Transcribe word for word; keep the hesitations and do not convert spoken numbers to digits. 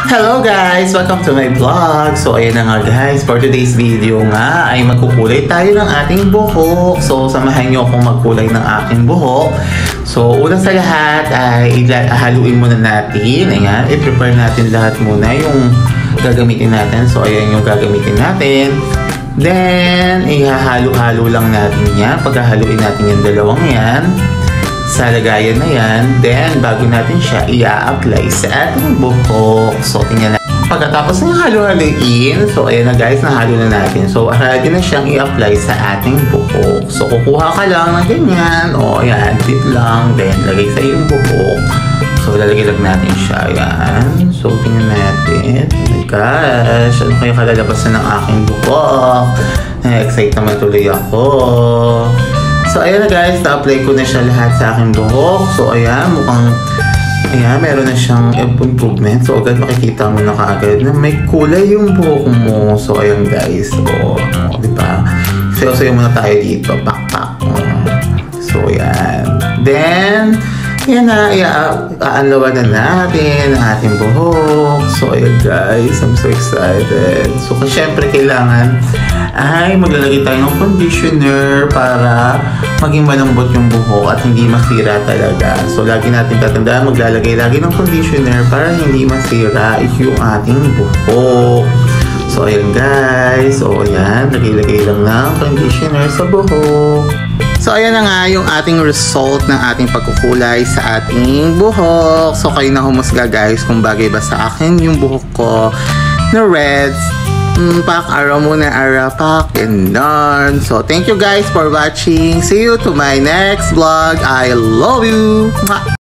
Hello guys! Welcome to my vlog! So ayan na nga guys, for today's video nga ay magkukulay tayo ng ating buhok. So samahan nyo akong magkulay ng aking buhok. So una sa lahat ay haluin muna natin. Ayan, i-prepare natin lahat muna yung gagamitin natin. So ayan yung gagamitin natin. Then, ihahalo-halo lang natin yan. Paghahaluin natin yung dalawang yan sa lagayan na yan, then bago natin siya i-apply sa ating buhok. So tingnan natin. Pagkatapos ng halo-haloin, so ayan na guys, nahalo na natin. So ready na siyang i-apply sa ating buhok. So kukuha ka lang ng ganyan, o ayan, dip lang, then lagay sa iyong buhok. So lalagay lang natin siya, ayan. So tingnan natin. Oh my gosh, ano kayo kalalabasan ng aking buhok? Na-excite naman tuloy ako. So, ayan na guys, na-apply ko na siya lahat sa aking buhok. So, ayan, mukhang, ayan, meron na siyang improvement. So, agad makikita mo na kaagad na may kulay yung buhok mo. So, ayan guys. So, oh, diba? Sayo-sayo muna tayo dito. Pak-pak. So, ayan. Then, ayan na, i-aanlawan na natin ang ating buhok. So, ayan guys, I'm so excited. So, syempre, kailangan ay maglalagay tayo ng conditioner para maging malambot yung buhok at hindi masira talaga. So, lagi natin tatandaan, maglalagay lagi ng conditioner para hindi masira yung ating buhok. So, ayan guys. So, ayan, lagay-lagay lang ng conditioner sa buhok. So, ayan na nga yung ating result ng ating pagkukulay sa ating buhok. So, kayo na humusga guys kung bagay ba sa akin yung buhok ko na reds. Mm, pak, araw muna, araw, pak, and done. So, thank you guys for watching. See you to my next vlog. I love you. Mwah!